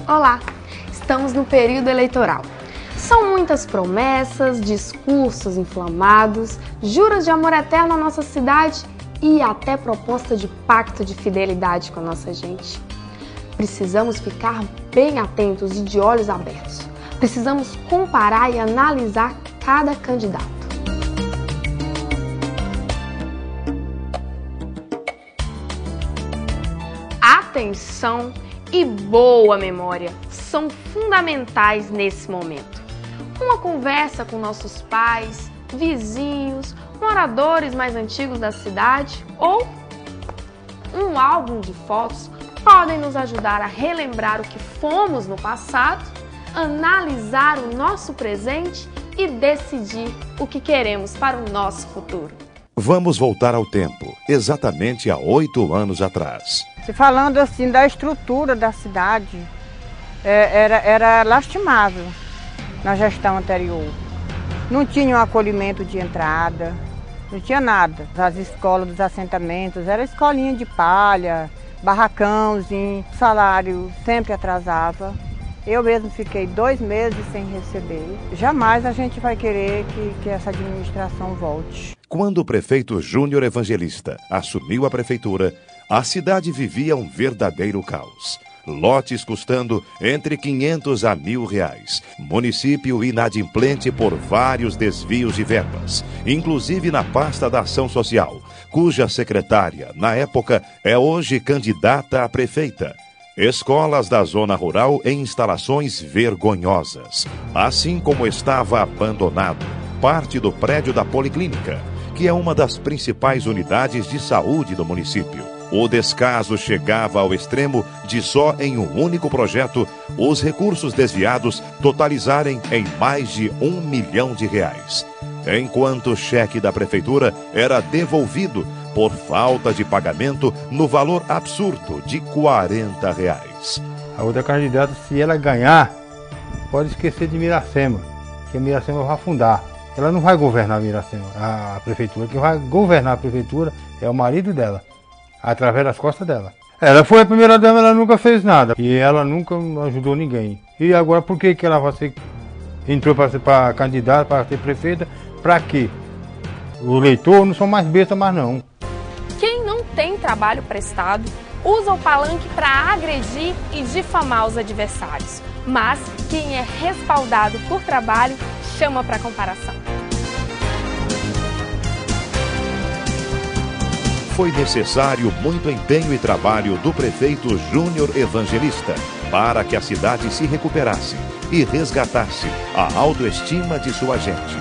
Olá! Estamos no período eleitoral. São muitas promessas, discursos inflamados, juros de amor eterno à nossa cidade e até proposta de pacto de fidelidade com a nossa gente. Precisamos ficar bem atentos e de olhos abertos. Precisamos comparar e analisar cada candidato. Atenção e boa memória são fundamentais nesse momento. Uma conversa com nossos pais, vizinhos, moradores mais antigos da cidade ou um álbum de fotos podem nos ajudar a relembrar o que fomos no passado, analisar o nosso presente e decidir o que queremos para o nosso futuro. Vamos voltar ao tempo, exatamente há 8 anos atrás. Falando assim da estrutura da cidade, era lastimável na gestão anterior. Não tinha um acolhimento de entrada, não tinha nada. As escolas dos assentamentos, era escolinha de palha, barracãozinho, salário sempre atrasava. Eu mesmo fiquei 2 meses sem receber. Jamais a gente vai querer que essa administração volte. Quando o prefeito Júnior Evangelista assumiu a prefeitura, a cidade vivia um verdadeiro caos. Lotes custando entre 500 a R$1.000. Município inadimplente por vários desvios de verbas, inclusive na pasta da Ação Social, cuja secretária, na época, é hoje candidata a prefeita. Escolas da zona rural em instalações vergonhosas, assim como estava abandonado parte do prédio da Policlínica, que é uma das principais unidades de saúde do município. O descaso chegava ao extremo de só em um único projeto os recursos desviados totalizarem em mais de R$1 milhão, enquanto o cheque da prefeitura era devolvido por falta de pagamento no valor absurdo de R$40. A outra candidata, se ela ganhar, pode esquecer de Miracema, que a Miracema vai afundar. Ela não vai governar Miracema, a prefeitura. Quem vai governar a prefeitura é o marido dela, através das costas dela. Ela foi a primeira dama, ela nunca fez nada. E ela nunca ajudou ninguém. E agora por que ela vai ser, entrou para ser candidata, para ser prefeita? Para quê? O eleitor não são mais besta mais não. Quem não tem trabalho prestado usa o palanque para agredir e difamar os adversários. Mas quem é respaldado por trabalho chama para comparação. Foi necessário muito empenho e trabalho do prefeito Júnior Evangelista para que a cidade se recuperasse e resgatasse a autoestima de sua gente.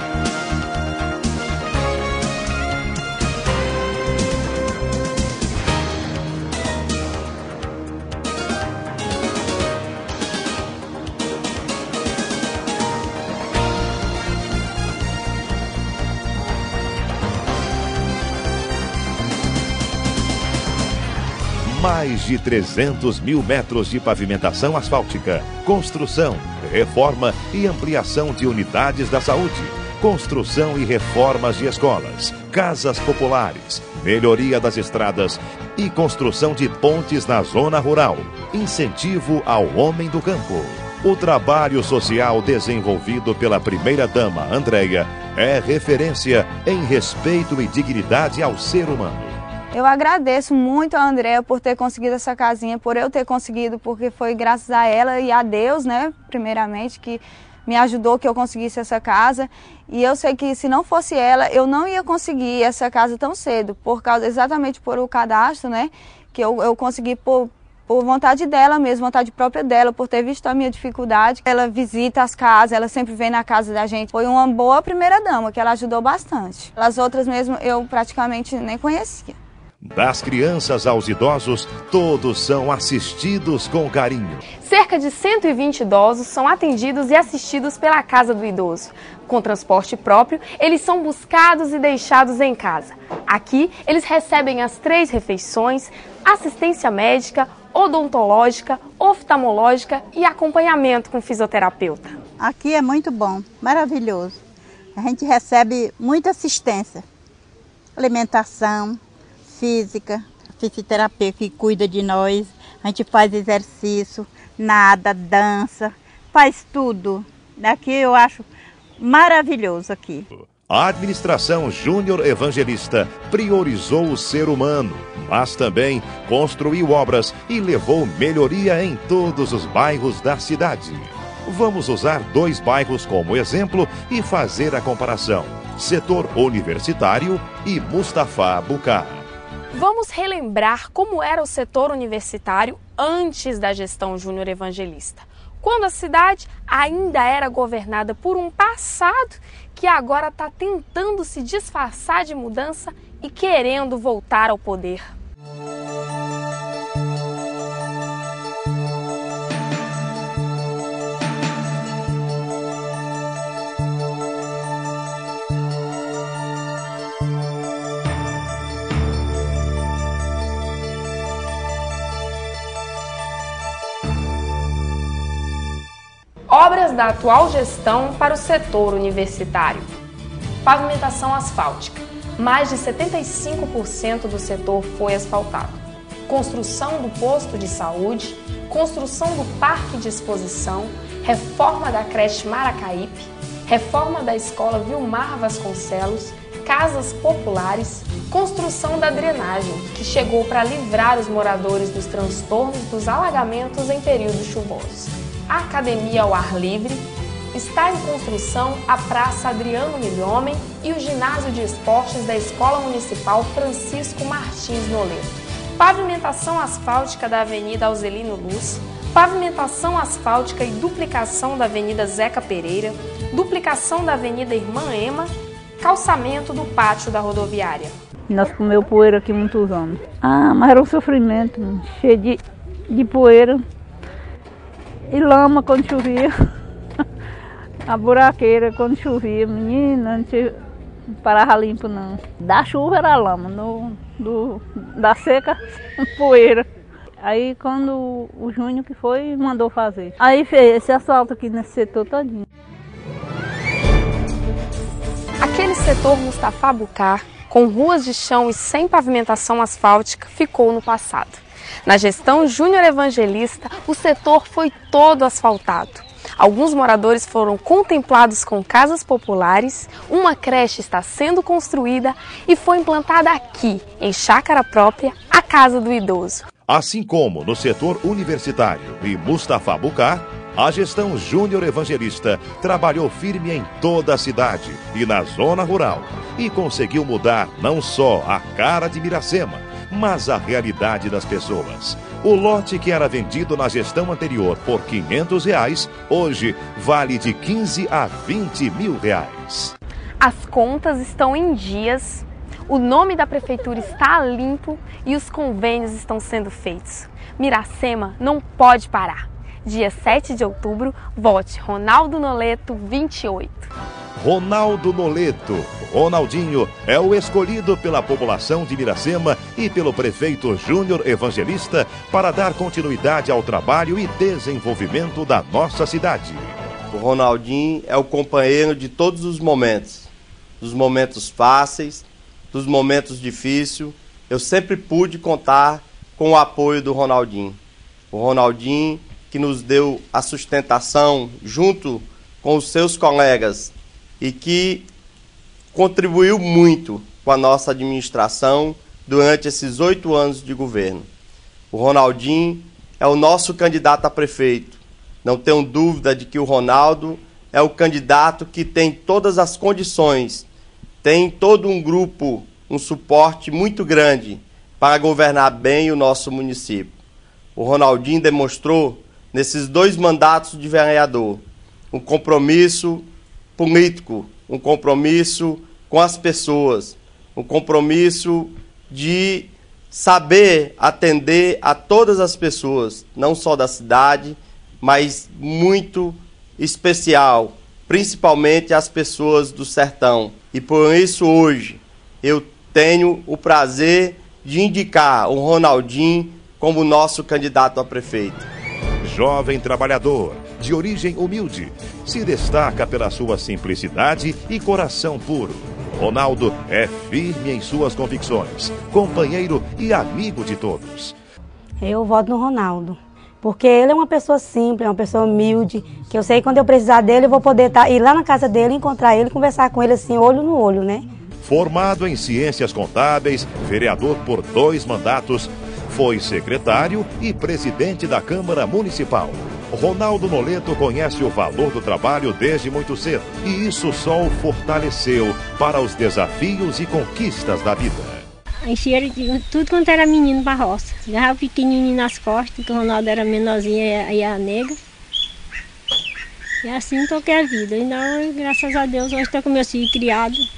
Mais de 300 mil metros de pavimentação asfáltica, construção, reforma e ampliação de unidades da saúde, construção e reformas de escolas, casas populares, melhoria das estradas e construção de pontes na zona rural, incentivo ao homem do campo. O trabalho social desenvolvido pela primeira-dama, Andréia, é referência em respeito e dignidade ao ser humano. Eu agradeço muito a Andréia por ter conseguido essa casinha, por eu ter conseguido, porque foi graças a ela e a Deus, né, primeiramente, que me ajudou que eu conseguisse essa casa. E eu sei que se não fosse ela, eu não ia conseguir essa casa tão cedo, exatamente por o cadastro, né, que eu consegui por vontade dela mesmo, vontade própria dela, por ter visto a minha dificuldade. Ela visita as casas, ela sempre vem na casa da gente. Foi uma boa primeira-dama, que ela ajudou bastante. As outras mesmo eu praticamente nem conhecia. Das crianças aos idosos, todos são assistidos com carinho. Cerca de 120 idosos são atendidos e assistidos pela Casa do Idoso. Com transporte próprio, eles são buscados e deixados em casa. Aqui, eles recebem as 3 refeições, assistência médica, odontológica, oftalmológica e acompanhamento com fisioterapeuta. Aqui é muito bom, maravilhoso. A gente recebe muita assistência, alimentação, física, fisioterapeuta que cuida de nós, a gente faz exercício, nada, dança, faz tudo. Aqui eu acho maravilhoso aqui. A administração Júnior Evangelista priorizou o ser humano, mas também construiu obras e levou melhoria em todos os bairros da cidade. Vamos usar 2 bairros como exemplo e fazer a comparação: Setor Universitário e Mustafa Bucar. Vamos relembrar como era o setor universitário antes da gestão Júnior Evangelista, quando a cidade ainda era governada por um passado que agora está tentando se disfarçar de mudança e querendo voltar ao poder. Obras da atual gestão para o setor universitário. Pavimentação asfáltica. Mais de 75% do setor foi asfaltado. Construção do posto de saúde, construção do parque de exposição, reforma da creche Maracaípe, reforma da escola Vilmar Vasconcelos, casas populares, construção da drenagem, que chegou para livrar os moradores dos transtornos dos alagamentos em períodos chuvosos. A academia ao ar livre, está em construção a Praça Adriano Milhomem e o ginásio de esportes da Escola Municipal Francisco Martins Noleto. Pavimentação asfáltica da Avenida Alzelino Luz, pavimentação asfáltica e duplicação da Avenida Zeca Pereira, duplicação da Avenida Irmã Ema, calçamento do pátio da rodoviária. Nós comemos poeira aqui muitos anos. Mas era um sofrimento, cheio de poeira. E lama quando chovia, a buraqueira quando chovia, menina, não tinha, parava limpo não. Da chuva era lama, da seca, poeira. Aí quando o Júnior que foi, mandou fazer. Aí fez esse asfalto aqui nesse setor todinho. Aquele setor Mustafa Bucar, com ruas de chão e sem pavimentação asfáltica, ficou no passado. Na gestão Júnior Evangelista, o setor foi todo asfaltado. Alguns moradores foram contemplados com casas populares, uma creche está sendo construída e foi implantada aqui, em chácara própria, a Casa do Idoso. Assim como no setor universitário e Mustafa Bucar, a gestão Júnior Evangelista trabalhou firme em toda a cidade e na zona rural e conseguiu mudar não só a cara de Miracema, mas a realidade das pessoas. O lote que era vendido na gestão anterior por R$500, hoje vale de 15 a 20 mil reais. As contas estão em dias, o nome da prefeitura está limpo e os convênios estão sendo feitos. Miracema não pode parar. Dia 7 de outubro, vote Ronaldo Noleto 28. Ronaldo Noleto, Ronaldinho, é o escolhido pela população de Miracema e pelo prefeito Júnior Evangelista para dar continuidade ao trabalho e desenvolvimento da nossa cidade. O Ronaldinho é o companheiro de todos os momentos, dos momentos fáceis, dos momentos difíceis. Eu sempre pude contar com o apoio do Ronaldinho. O Ronaldinho que nos deu a sustentação junto com os seus colegas e que contribuiu muito com a nossa administração durante esses 8 anos de governo. O Ronaldinho é o nosso candidato a prefeito. Não tenho dúvida de que o Ronaldo é o candidato que tem todas as condições, tem todo um grupo, um suporte muito grande para governar bem o nosso município. O Ronaldinho demonstrou, nesses 2 mandatos de vereador, um compromisso político, um compromisso com as pessoas, um compromisso de saber atender a todas as pessoas, não só da cidade, mas muito especial, principalmente as pessoas do sertão. E por isso hoje eu tenho o prazer de indicar o Ronaldinho como nosso candidato a prefeito. Jovem trabalhador, de origem humilde, se destaca pela sua simplicidade e coração puro. Ronaldo é firme em suas convicções, companheiro e amigo de todos. Eu voto no Ronaldo. Porque ele é uma pessoa simples, é uma pessoa humilde, que eu sei que quando eu precisar dele, eu vou poder ir lá na casa dele, encontrar ele, conversar com ele assim, olho no olho, né? Formado em Ciências Contábeis, vereador por 2 mandatos, foi secretário e presidente da Câmara Municipal. Ronaldo Noleto conhece o valor do trabalho desde muito cedo e isso só o fortaleceu para os desafios e conquistas da vida. Enchia tudo quanto era menino para a roça. Levava o pequenininho nas costas, que o Ronaldo era menorzinho e a nega. E assim toquei a vida. Então, graças a Deus, hoje estou com meus filhos criados.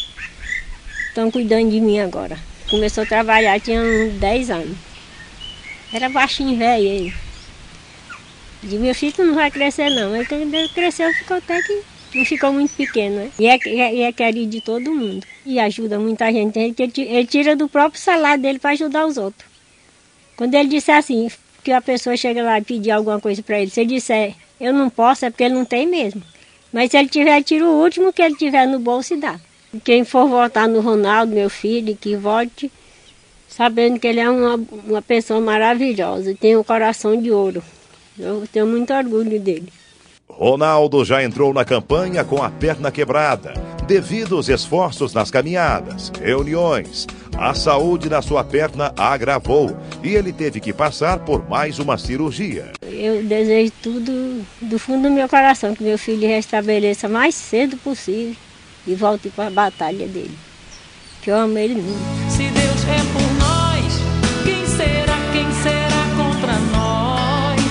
Estão cuidando de mim agora. Começou a trabalhar, tinha uns 10 anos. Era baixinho, velho ele. De meu filho não vai crescer não. Ele quando ele cresceu, ficou até que não ficou muito pequeno, né? E é querido de todo mundo. E ajuda muita gente. Ele tira do próprio salário dele para ajudar os outros. Quando ele disser assim, que a pessoa chega lá e pedir alguma coisa para ele, se ele disser, eu não posso, é porque ele não tem mesmo. Mas se ele tiver, tira o último que ele tiver no bolso e dá. Quem for votar no Ronaldo, meu filho, que vote, sabendo que ele é uma pessoa maravilhosa, tem um coração de ouro. Eu tenho muito orgulho dele. Ronaldo já entrou na campanha com a perna quebrada, devido aos esforços nas caminhadas, reuniões. A saúde da sua perna agravou e ele teve que passar por mais uma cirurgia. Eu desejo tudo do fundo do meu coração, que meu filho restabeleça mais cedo possível e volte para a batalha dele, que eu amo ele muito. Se Deus é por nós, quem será contra nós?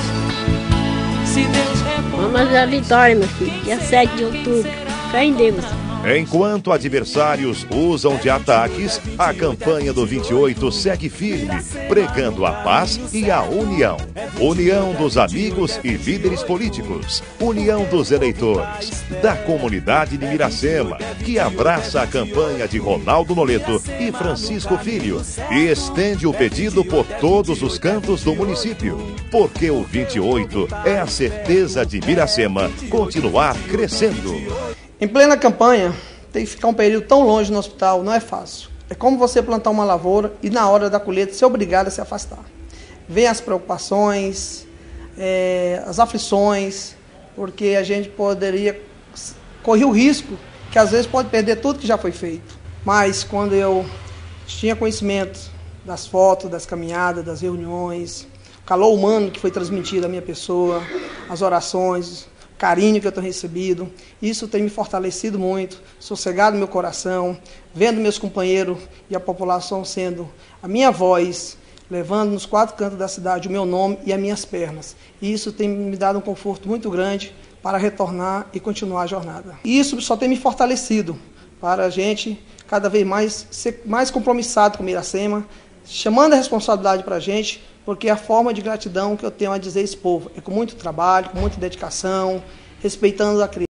Se Deus é por nós... Vamos à vitória, meu filho, dia 7 de outubro, fé em Deus. Enquanto adversários usam de ataques, a campanha do 28 segue firme, pregando a paz e a união. União dos amigos e líderes políticos. União dos eleitores. Da comunidade de Miracema, que abraça a campanha de Ronaldo Noleto e Francisco Filho e estende o pedido por todos os cantos do município. Porque o 28 é a certeza de Miracema continuar crescendo. Em plena campanha, tem que ficar um período tão longe no hospital não é fácil. É como você plantar uma lavoura e na hora da colheita ser obrigado a se afastar. Vem as preocupações, as aflições, porque a gente correr o risco que às vezes pode perder tudo que já foi feito. Mas quando eu tinha conhecimento das fotos, das caminhadas, das reuniões, o calor humano que foi transmitido à minha pessoa, as orações, carinho que eu tenho recebido, isso tem me fortalecido muito, sossegado meu coração, vendo meus companheiros e a população sendo a minha voz, levando nos 4 cantos da cidade o meu nome e as minhas pernas. E isso tem me dado um conforto muito grande para retornar e continuar a jornada. E isso só tem me fortalecido para a gente cada vez mais ser mais compromissado com Miracema, chamando a responsabilidade para a gente, porque a forma de gratidão que eu tenho a dizer a esse povo é com muito trabalho, com muita dedicação, respeitando a criança.